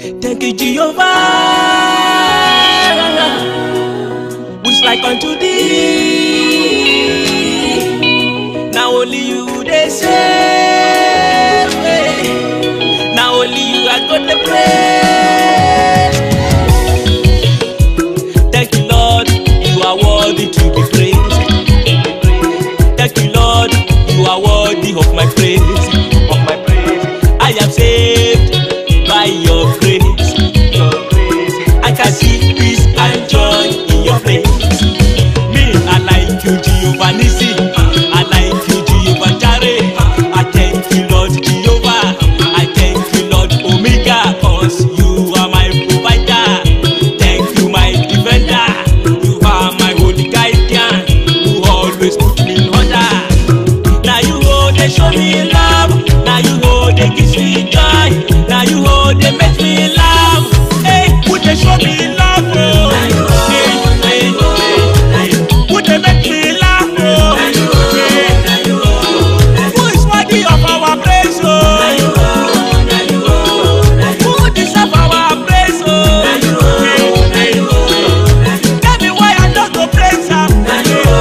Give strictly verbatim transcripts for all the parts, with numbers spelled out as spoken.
Thank you, Jehovah. Who's like unto thee? Now only you they save. Now only you I got the praise. Thank you, Lord, you are worthy to be praised. Thank you, Lord, you are worthy of my praise. Of my praise, I am saved by your grace. Your grace. I can see peace and joy in your face. Me, I like you, Jehovah Nissi. I like you, Jehovah Jireh. I thank you, Lord Jehovah. I thank you, Lord Omega, cause you are my provider. Thank you, my defender. You are my holy guardian. You always put me in order. Now you hold and show me love. Now you hold and gives me joy. Now you hold and make me laugh. Hey, would they show me love? Oh, hey, hey, hey, hey. Would they make me laugh? Oh, hey, who is worthy of our praise? Oh, who deserve our praise? Oh, hey, hey, hey. Tell me why I don't go praise her. Hey,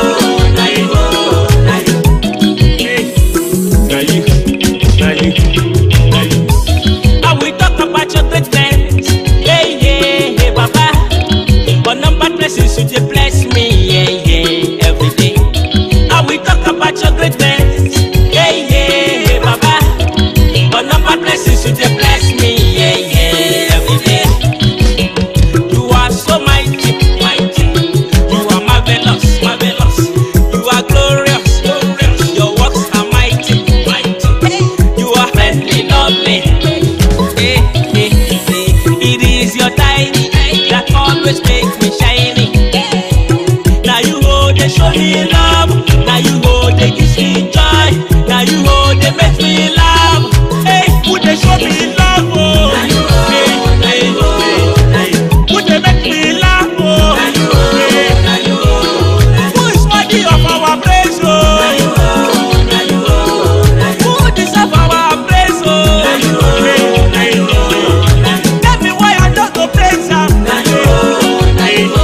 now you, now you, now you. I will talk about your greatness. Hey, hey, hey, Baba. But number blessings you dey bless me, yeah, yeah, every day. I will talk about your greatness. Hey, hey, hey, Baba. But number blessings you dey bless me, yeah, yeah, every day. You are so mighty, mighty. You are marvelous, marvelous. You are glorious, glorious. Your works are mighty, mighty. You are friendly, lovely. Hey, hey, hey. It is your tiny that always makes me shiny. Now you hold and show me love. Now you hold and gives me joy. Now you hold and makes me laugh. Hey, would they show me love? Oh, hey, hey, hey, hey. Would they make me laugh? Oh, hey, who is worthy of our praise? Oh, who deserve our praise? Oh, hey, hey, hey. Tell me why I don't go praise her. Hey, hey,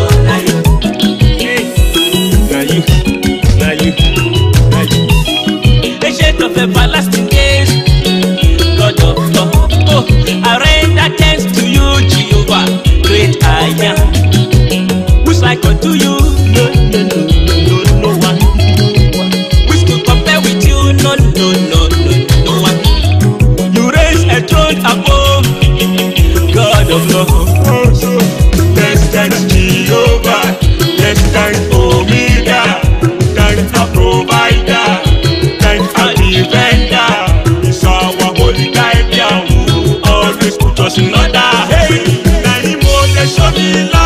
now you, now you, now you. Ancient of everlasting days, God of love, oh, I render thanks to you, Jehovah, great I am. Who's like unto you? No, no, no, no, no one. Who's to compare with you? No, no, no, no, no one. You raise a throne above, God of love. Let's thank Jehovah. Let's thank Omega. Thank our provider. Thank our defender. It's our holy guardian who always put us in order. Hey, now he won't show me love.